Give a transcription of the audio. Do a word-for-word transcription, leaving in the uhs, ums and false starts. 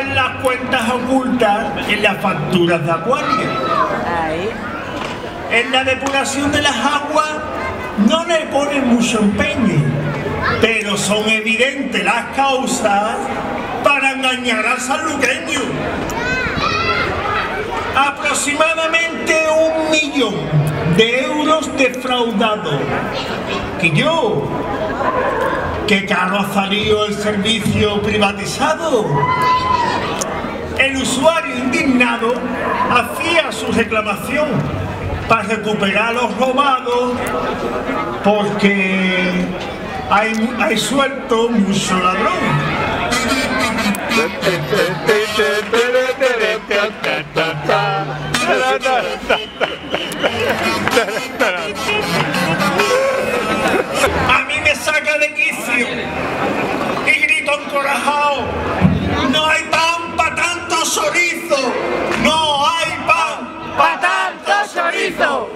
saben las cuentas ocultas en las facturas de Acuario. Ahí. En la depuración de las aguas no le ponen mucho empeño, pero son evidentes las causas para engañar al sanluqueño. Aproximadamente un millón de euros defraudados. Que yo, que caro ha salido el servicio privatizado. El usuario indignado hacía su reclamación para recuperar los robados, porque hay, hay suelto mucho ladrón. A mí me saca de quicio y grito encorajado: no hay pan para tanto chorizo, no hay pan ¡Pa' tanto chorizo!